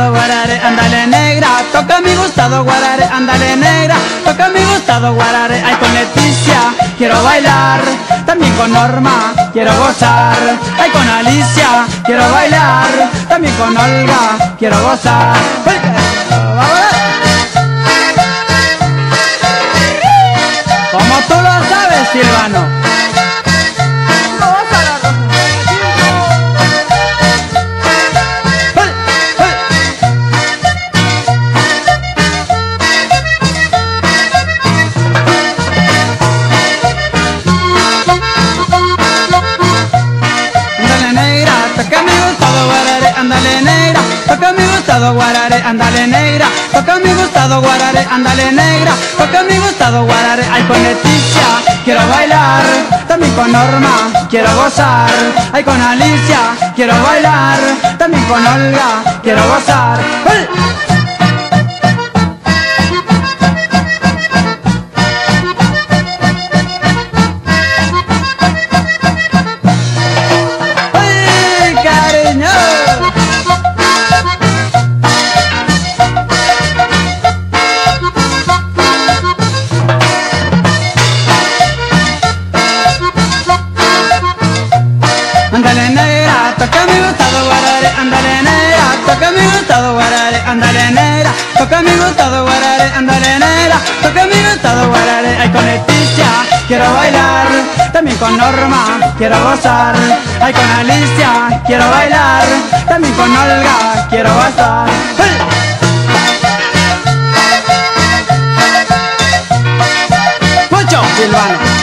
gustado guarare, ándale negra, toca mi gustado guarare, ándale negra, toca mi gustado guarare. Ay, con Leticia quiero bailar, también con Norma quiero gozar. Ay, con Alicia quiero bailar, también con Olga quiero gozar. Como tú lo sabes, Silvano. Ándale negra, toca mi gustado guarare, ándale negra, toca mi gustado guarare, ándale negra, toca mi gustado guarare. Ay, con Leticia quiero bailar, también con Norma quiero gozar. Ay, con Alicia quiero bailar, también con Olga quiero gozar. ¡Hey! Ándale negra, toca mi gustado guarare, ándale negra, toca mi gustado guarare, ándale negra, toca mi gustado guarare, ándale negra, toca mi gustado guarare. Ay, con Leticia quiero bailar, también con Norma quiero gozar. Ay, con Alicia quiero bailar, también con Olga quiero gozar. ¡Hey! Mucho, Silvano.